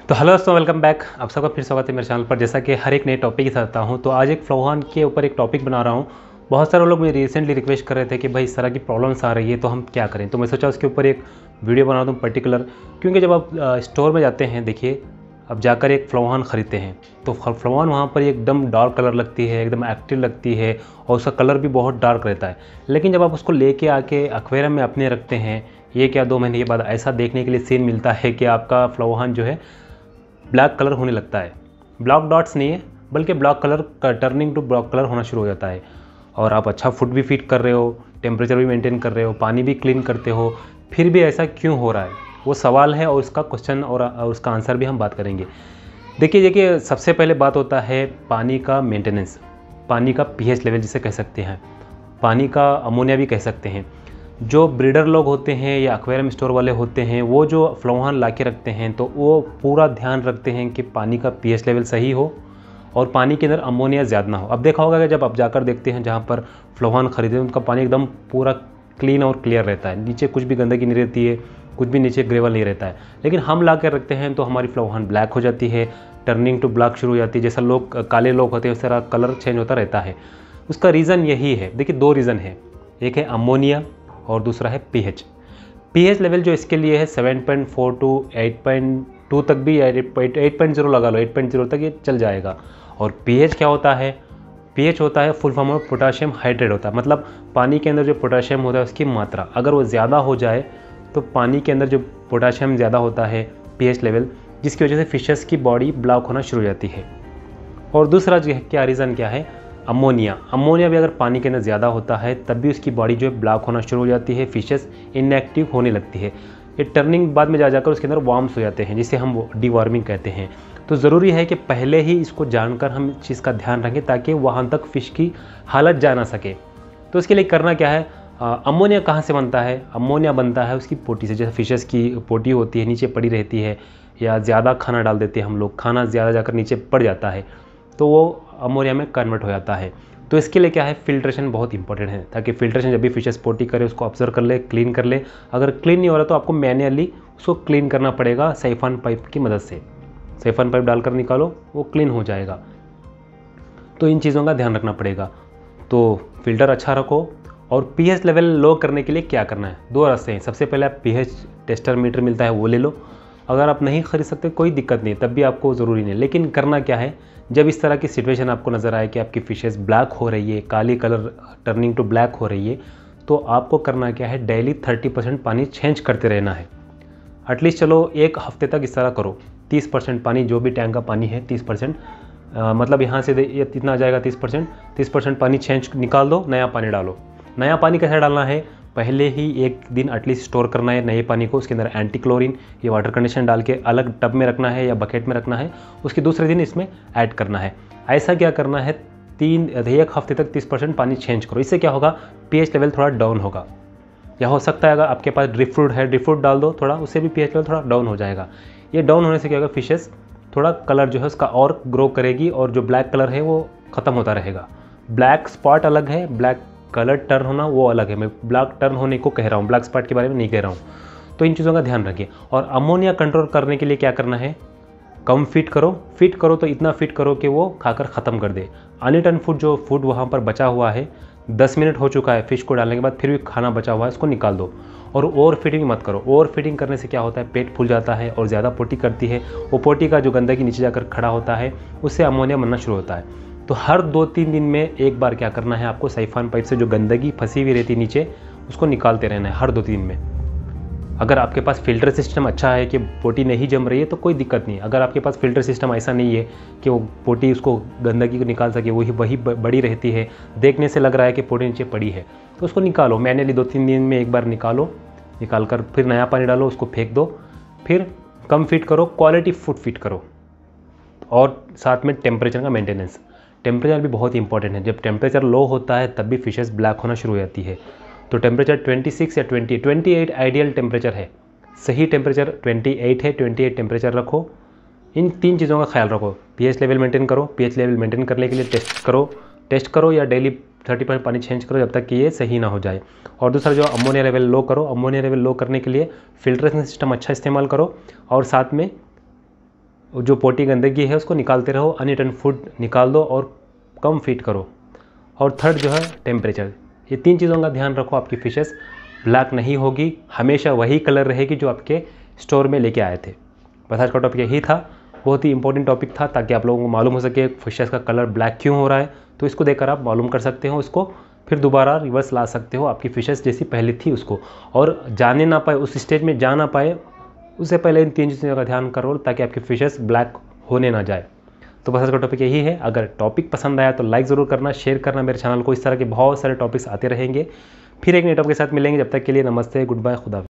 तो हेलो दोस्तों, welcome back. आप सबका फिर स्वागत है मेरे चैनल पर। जैसा कि हर एक नए टॉपिक के साथ आता हूँ, तो आज एक फ्लोहान के ऊपर एक टॉपिक बना रहा हूँ। बहुत सारे लोग मुझे रिसेंटली रिक्वेस्ट कर रहे थे कि भाई इस तरह की प्रॉब्लम्स आ रही है तो हम क्या करें। तो मैं सोचा उसके ऊपर एक वीडियो बना दूँ पर्टिकुलर, क्योंकि जब आप स्टोर में जाते हैं, देखिए अब जाकर एक फ्लोहान ख़रीदते हैं तो फ्लोहान वहाँ पर एकदम डार्क कलर लगती है, एकदम एक्टिव लगती है और उसका कलर भी बहुत डार्क रहता है। लेकिन जब आप उसको लेके आके एक्वेरियम में अपने रखते हैं, ये क्या 2 महीने के बाद ऐसा देखने के लिए सीन मिलता है कि आपका फ्लोहान जो है ब्लैक कलर होने लगता है। ब्लैक डॉट्स नहीं है, बल्कि ब्लैक कलर का टर्निंग टू ब्लैक कलर होना शुरू हो जाता है। और आप अच्छा फूड भी फीड कर रहे हो, टेम्परेचर भी मेंटेन कर रहे हो, पानी भी क्लीन करते हो, फिर भी ऐसा क्यों हो रहा है, वो सवाल है और उसका क्वेश्चन और उसका आंसर भी हम बात करेंगे। देखिए सबसे पहले बात होता है पानी का मेंटेनेंस, पानी का पीएच लेवल जिसे कह सकते हैं, पानी का अमोनिया भी कह सकते हैं। जो ब्रीडर लोग होते हैं या एक्वेरियम स्टोर वाले होते हैं, वो जो फ्लोहान ला के रखते हैं तो वो पूरा ध्यान रखते हैं कि पानी का पीएच लेवल सही हो और पानी के अंदर अमोनिया ज़्यादा ना हो। अब देखा होगा कि जब आप जाकर देखते हैं जहाँ पर फ्लोहान खरीदे उनका पानी एकदम पूरा क्लीन और क्लियर रहता है, नीचे कुछ भी गंदगी नहीं रहती है, कुछ भी नीचे ग्रेवल नहीं रहता है। लेकिन हम ला कर रखते हैं तो हमारी फ्लोहान ब्लैक हो जाती है, टर्निंग टू ब्लैक शुरू हो जाती है। जैसा लोग काले लोग होते हैं उस तरह कलर चेंज होता रहता है। उसका रीज़न यही है। देखिए 2 रीज़न है, एक है अमोनिया और दूसरा है पीएच। पीएच लेवल जो इसके लिए है 7.4 टू 8.2 तक भी, 8.0 लगा लो, 8.0 तक ये चल जाएगा। और पीएच क्या होता है? पीएच होता है फुल फॉर्म में पोटाशियम हाइड्रेट होता है, मतलब पानी के अंदर जो पोटाशियम होता है उसकी मात्रा अगर वो ज़्यादा हो जाए तो पानी के अंदर जो पोटाशियम ज़्यादा होता है पीएच लेवल, जिसकी वजह से फिशेस की बॉडी ब्लॉक होना शुरू हो जाती है। और दूसरा जो है क्या रीज़न क्या है? अमोनिया। अमोनिया भी अगर पानी के अंदर ज़्यादा होता है तब भी उसकी बॉडी जो है ब्लॉक होना शुरू हो जाती है, फिशेस इनएक्टिव होने लगती है। ये टर्निंग बाद में जाकर उसके अंदर वार्म्स हो जाते हैं, जिसे हम डीवार्मिंग कहते हैं। तो ज़रूरी है कि पहले ही इसको जानकर हम इस चीज़ का ध्यान रखें ताकि वहाँ तक फ़िश की हालत जा ना सके। तो इसके लिए करना क्या है? अमोनिया कहाँ से बनता है? अमोनिया बनता है उसकी पोटी से। जैसे फिशेस की पोटी होती है नीचे पड़ी रहती है, या ज़्यादा खाना डाल देते हैं हम लोग, खाना ज़्यादा जाकर नीचे पड़ जाता है तो वो अमोनिया में कन्वर्ट हो जाता है। तो इसके लिए क्या है? फिल्ट्रेशन बहुत इंपॉर्टेंट है, ताकि फिल्ट्रेशन जब भी फिशेस पोटी करे उसको ऑब्जर्व कर ले, क्लीन कर ले। अगर क्लीन नहीं हो रहा तो आपको मैन्युअली उसको क्लीन करना पड़ेगा साइफन पाइप की मदद से। साइफन पाइप डालकर निकालो, वो क्लीन हो जाएगा। तो इन चीज़ों का ध्यान रखना पड़ेगा। तो फिल्टर अच्छा रखो। और पीएच लेवल लो करने के लिए क्या करना है? 2 रास्ते हैं। सबसे पहले आप पीएच टेस्टर मीटर मिलता है वो ले लो। अगर आप नहीं खरीद सकते कोई दिक्कत नहीं, तब भी आपको ज़रूरी नहीं। लेकिन करना क्या है, जब इस तरह की सिचुएशन आपको नज़र आए कि आपकी फिशेस ब्लैक हो रही है, काली कलर टर्निंग टू ब्लैक हो रही है, तो आपको करना क्या है? डेली 30% पानी चेंज करते रहना है। एटलीस्ट चलो 1 हफ्ते तक इस तरह करो। 30% पानी, जो भी टैंक का पानी है 30%, मतलब यहाँ से ये इतना आ जाएगा 30% पानी चेंज निकाल दो, नया पानी डालो। नया पानी कैसे डालना है? पहले ही 1 दिन एटलीस्ट स्टोर करना है नए पानी को, उसके अंदर एंटी क्लोरीन या वाटर कंडीशन डाल के अलग टब में रखना है या बकेट में रखना है। उसके दूसरे दिन इसमें ऐड करना है। ऐसा क्या करना है? 1 हफ्ते तक 30% पानी चेंज करो। इससे क्या होगा? पीएच लेवल थोड़ा डाउन होगा। या हो सकता है अगर आपके पास ड्रिप फ्रूट है, ड्रिप फ्रूट डाल दो थोड़ा, उससे भी पीएच लेवल थोड़ा डाउन हो जाएगा। ये डाउन होने से क्या होगा? फिशेस थोड़ा कलर जो है उसका और ग्रो करेगी और जो ब्लैक कलर है वो ख़त्म होता रहेगा। ब्लैक स्पॉट अलग है, ब्लैक कलर टर्न होना वो अलग है। मैं ब्लैक टर्न होने को कह रहा हूँ, ब्लैक स्पॉट के बारे में नहीं कह रहा हूँ। तो इन चीज़ों का ध्यान रखिए। और अमोनिया कंट्रोल करने के लिए क्या करना है? कम फीड करो तो इतना फीड करो कि वो खाकर ख़त्म कर दे। अनइटन फूड, जो फूड वहाँ पर बचा हुआ है, 10 मिनट हो चुका है फिश को डालने के बाद, फिर भी खाना बचा हुआ है, उसको निकाल दो। और ओवर फीडिंग मत करो। ओवर फीडिंग करने से क्या होता है? पेट फूल जाता है और ज़्यादा पोटी करती है। वो पोटी का जो गंदगी नीचे जाकर खड़ा होता है, उससे अमोनिया बनना शुरू होता है। तो हर 2-3 दिन में एक बार क्या करना है आपको? साइफन पाइप से जो गंदगी फंसी हुई रहती है नीचे, उसको निकालते रहना है हर 2-3 दिन में। अगर आपके पास फिल्टर सिस्टम अच्छा है कि पोटी नहीं जम रही है तो कोई दिक्कत नहीं। अगर आपके पास फिल्टर सिस्टम ऐसा नहीं है कि वो पोटी उसको गंदगी को निकाल सके, वही बड़ी रहती है, देखने से लग रहा है कि पोटी नीचे पड़ी है, तो उसको निकालो। मैन्युअली 2-3 दिन में एक बार निकाल कर फिर नया पानी डालो, उसको फेंक दो। फिर कम फीड करो, क्वालिटी फूड फीड करो। और साथ में टेम्परेचर का मेंटेनेंस। टेम्परेचर भी बहुत इंपॉर्टेंट है। जब टेम्परेचर लो होता है तब भी फिशेस ब्लैक होना शुरू हो जाती है। तो टेम्परेचर 26 या 28 आइडियल टेम्परेचर है। सही टेम्परेचर 28 है, 28 टेम्परेचर रखो। इन 3 चीज़ों का ख्याल रखो। पीएच लेवल मेंटेन करो। पीएच लेवल मेंटेन करने के लिए टेस्ट करो या डेली 30% पानी चेंज करो जब तक कि ये सही ना हो जाए। और दूसरा जो अमोनिया लेवल लो करो। अमोनिया लेवल लो करने के लिए फिल्ट्रेशन सिस्टम अच्छा इस्तेमाल करो। और साथ में जो पोटी गंदगी है उसको निकालते रहो, अनइटन फूड निकाल दो और कम फीड करो। और थर्ड जो है टेम्परेचर, ये 3 चीज़ों का ध्यान रखो, आपकी फिशेस ब्लैक नहीं होगी, हमेशा वही कलर रहेगी जो आपके स्टोर में लेके आए थे। बस आज का टॉपिक यही था, बहुत ही इंपॉर्टेंट टॉपिक था ताकि आप लोगों को मालूम हो सके फिशेस का कलर ब्लैक क्यों हो रहा है। तो इसको देखकर आप मालूम कर सकते हो, इसको फिर दोबारा रिवर्स ला सकते हो आपकी फिशेस जैसी पहले थी उसको, और जाने ना पाए उस स्टेज में जा ना पाए उससे पहले इन 3 चीज़ों का ध्यान करो ताकि आपकी फिशेस ब्लैक होने ना जाए। तो बस आज का टॉपिक यही है। अगर टॉपिक पसंद आया तो लाइक ज़रूर करना, शेयर करना मेरे चैनल को। इस तरह के बहुत सारे टॉपिक्स आते रहेंगे। फिर एक नए टॉपिक के साथ मिलेंगे, जब तक के लिए नमस्ते, गुड बाय, खुदा।